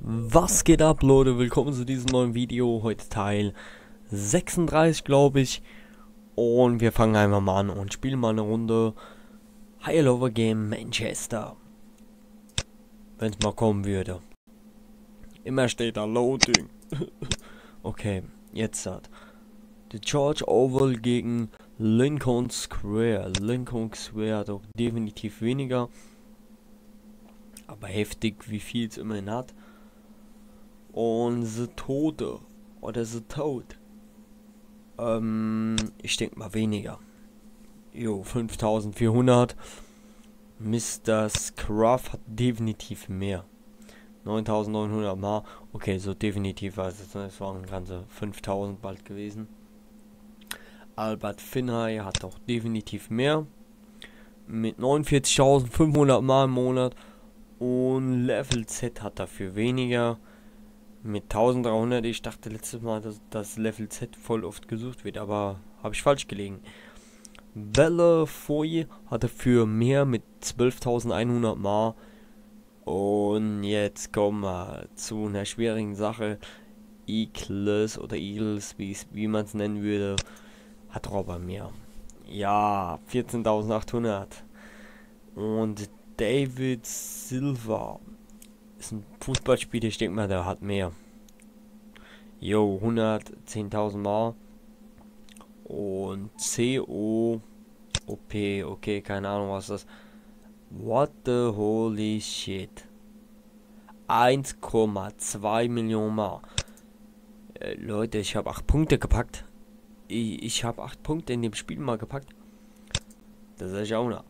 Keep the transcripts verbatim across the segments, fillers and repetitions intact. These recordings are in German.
Was geht ab, Leute? Willkommen zu diesem neuen Video. Heute Teil sechsunddreißig, glaube ich. Und wir fangen einfach mal an und spielen mal eine Runde High Lover Game Manchester. Wenn es mal kommen würde. Immer steht da Loading. Okay, jetzt hat The George Oval gegen Lincoln Square. Lincoln Square hat auch definitiv weniger. Aber heftig, wie viel es immerhin hat. Und The Tote oder The Toad. Ähm, ich denke mal weniger. Jo, fünftausendvierhundert. Mister Scruff hat definitiv mehr. neuntausendneunhundert mal. Okay, so definitiv war es. Es waren ganze fünftausend bald gewesen. Albert Finney hat auch definitiv mehr. Mit neunundvierzigtausendfünfhundert mal im Monat. Und Level Z hat dafür weniger. Mit eintausenddreihundert, ich dachte letztes Mal, dass das Level Z voll oft gesucht wird, aber habe ich falsch gelegen. Belle Foy hatte für mehr mit zwölftausendeinhundert mal. Und jetzt kommen wir zu einer schwierigen Sache. Eagles oder Eagles, wie man es nennen würde, hat Robber mehr. Ja, vierzehntausendachthundert. Und David Silva ist ein Fußballspieler, ich denke mal, der hat mehr. Jo, hundertzehntausend mal. Und C O O P, okay, keine Ahnung was das. What the holy shit. eins Komma zwei Millionen mal. Äh, Leute, ich habe acht Punkte gepackt. Ich, ich habe acht Punkte in dem Spiel mal gepackt. Das ist ich auch noch.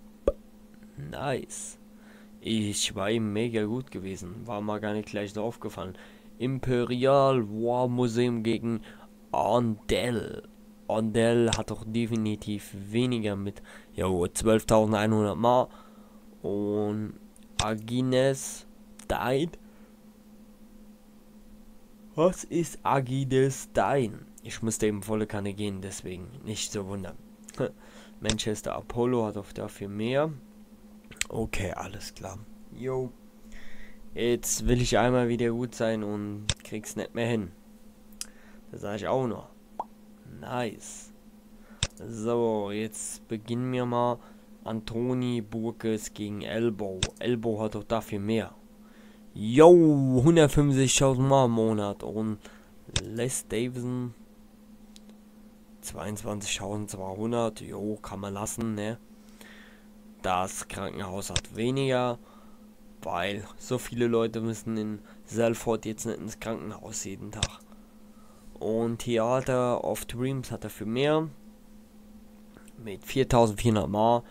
Nice. Ich war ihm mega gut gewesen. War mal gar nicht gleich so aufgefallen. Imperial War Museum gegen Andel. Andel hat doch definitiv weniger mit. Jo, zwölftausendeinhundert mal. Und Agines Stein. Was ist Agines Stein? Ich musste eben volle Kanne gehen, deswegen nicht so wundern. Manchester Apollo hat auch dafür mehr. Okay, alles klar. Jo. Jetzt will ich einmal wieder gut sein und krieg's nicht mehr hin. Das sage ich auch noch. Nice. So, jetzt beginnen wir mal. Antoni Burkes gegen Elbow. Elbow hat doch dafür mehr. Jo, hundertfünfzigtausend mal im Monat. Und Les Davison zweiundzwanzigtausendzweihundert. Jo, kann man lassen, ne? Das Krankenhaus hat weniger, weil so viele Leute müssen in Salford jetzt nicht ins Krankenhaus jeden Tag. Und Theater of Dreams hat dafür mehr, mit viertausendvierhundert mal.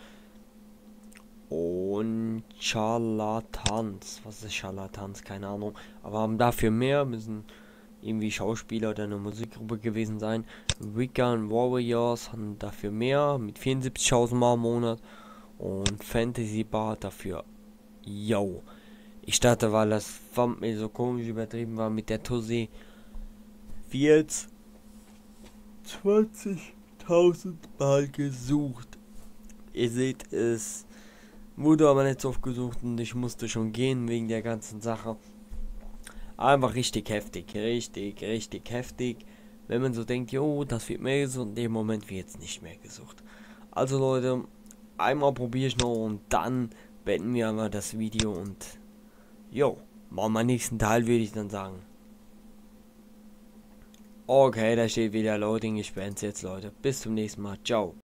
Und Charlatans, was ist Charlatans, keine Ahnung, aber haben dafür mehr, müssen irgendwie Schauspieler oder eine Musikgruppe gewesen sein. Wiccan Warriors haben dafür mehr, mit vierundsiebzigtausend mal im Monat. Und Fantasy Bar dafür. Yo. Ich dachte, weil das Thumbnail so komisch übertrieben war mit der Tussi. Wird zwanzigtausend Mal gesucht. Ihr seht, es wurde aber nicht so oft gesucht und ich musste schon gehen wegen der ganzen Sache. Einfach richtig heftig. Richtig, richtig heftig. Wenn man so denkt, jo, das wird mehr gesucht, in dem Moment wird es nicht mehr gesucht. Also Leute, einmal probiere ich noch und dann beenden wir einmal das Video und jo, machen wir nächsten Teil, würde ich dann sagen. Okay, da steht wieder Loading, ich beende es jetzt, Leute. Bis zum nächsten Mal, ciao.